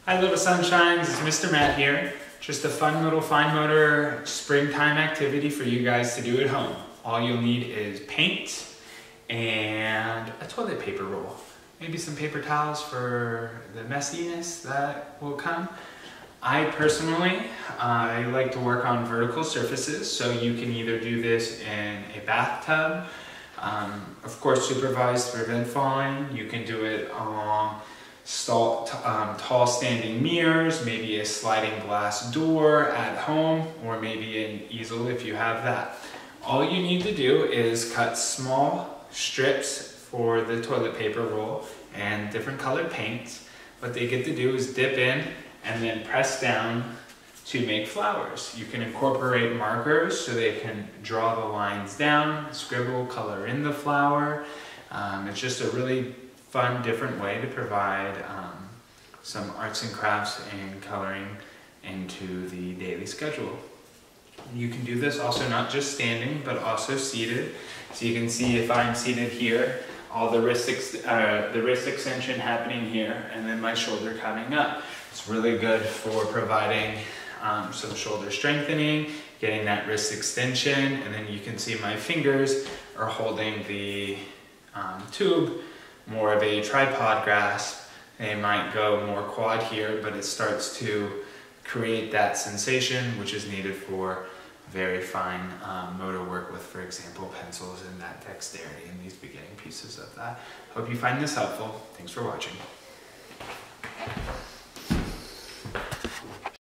Hi little sunshines, it's Mr. Matt here. Just a fun little fine motor springtime activity for you guys to do at home. All you'll need is paint and a toilet paper roll. Maybe some paper towels for the messiness that will come. I personally like to work on vertical surfaces, so you can either do this in a bathtub, of course supervised to prevent falling. You can do it on tall standing mirrors, maybe a sliding glass door at home, or maybe an easel if you have that. All you need to do is cut small strips for the toilet paper roll and different colored paints. What they get to do is dip in and then press down to make flowers. You can incorporate markers so they can draw the lines down, scribble, color in the flower. It's just a really fun, different way to provide some arts and crafts and coloring into the daily schedule. You can do this also not just standing, but also seated. So you can see if I'm seated here, all the wrist extension happening here, and then my shoulder coming up. It's really good for providing some shoulder strengthening, getting that wrist extension, and then you can see my fingers are holding the tube, more of a tripod grasp. They might go more quad here, but it starts to create that sensation which is needed for very fine motor work with, for example, pencils and that dexterity and these beginning pieces of that. Hope you find this helpful. Thanks for watching.